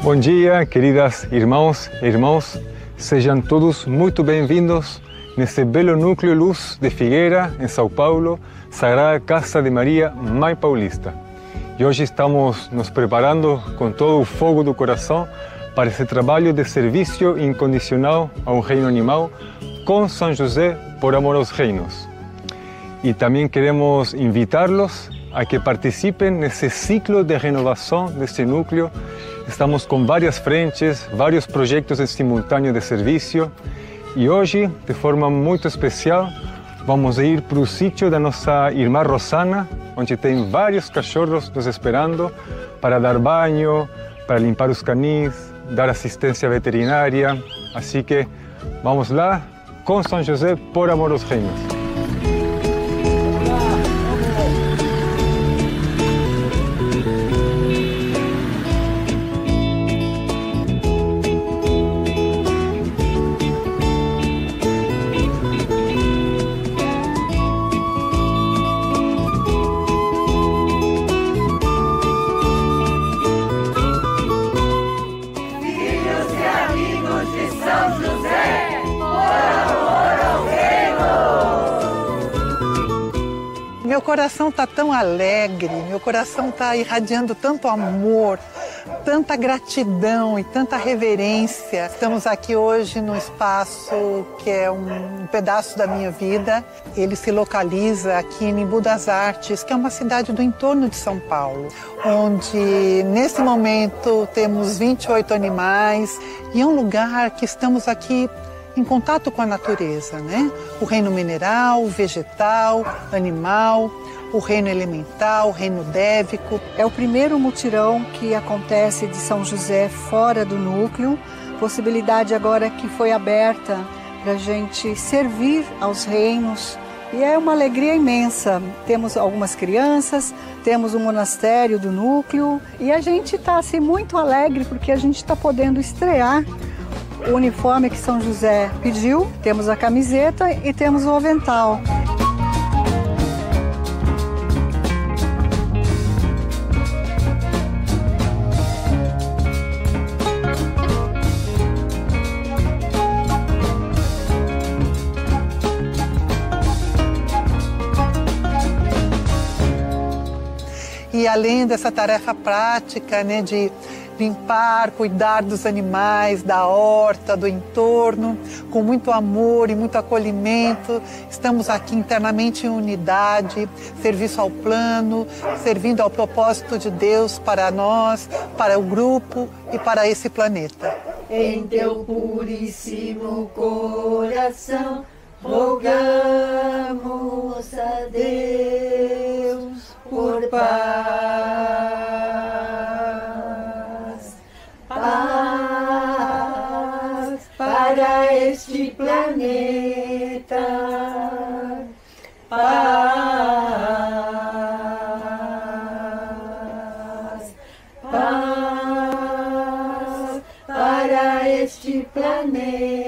Bom dia, queridas irmãos e irmãos. Sejam todos muito bem-vindos nesse belo núcleo Luz de Figueira, em São Paulo, Sagrada Casa de Maria, Mãe Paulista. E hoje estamos nos preparando com todo o fogo do coração para esse trabalho de serviço incondicional ao reino animal com São José por amor aos reinos. E também queremos invitá-los a que participem nesse ciclo de renovação desse núcleo. Estamos com várias frentes, vários projetos em simultâneo de serviço e hoje, de forma muito especial, vamos ir para o sítio da nossa irmã Rosana, onde tem vários cachorros nos esperando para dar banho, para limpar os canis, dar assistência veterinária. Assim que vamos lá com São José por amor aos reinos. Meu coração está tão alegre, meu coração está irradiando tanto amor, tanta gratidão e tanta reverência. Estamos aqui hoje num espaço que é um pedaço da minha vida. Ele se localiza aqui em Embu das Artes, que é uma cidade do entorno de São Paulo, onde nesse momento temos 28 animais e é um lugar que estamos aqui em contato com a natureza, né? O reino mineral, vegetal, animal, o reino elemental, o reino dévico. É o primeiro mutirão que acontece de São José fora do núcleo, possibilidade agora que foi aberta para a gente servir aos reinos. E é uma alegria imensa. Temos algumas crianças, temos o monastério do núcleo e a gente está assim, muito alegre porque a gente está podendo estrear o uniforme que São José pediu. Temos a camiseta e temos o avental. E além dessa tarefa prática, né, de limpar, cuidar dos animais, da horta, do entorno, com muito amor e muito acolhimento. Estamos aqui internamente em unidade, serviço ao plano, servindo ao propósito de Deus para nós, para o grupo e para esse planeta. Em teu puríssimo coração, rogamos a Deus por paz, paz para este planeta, paz, paz para este planeta.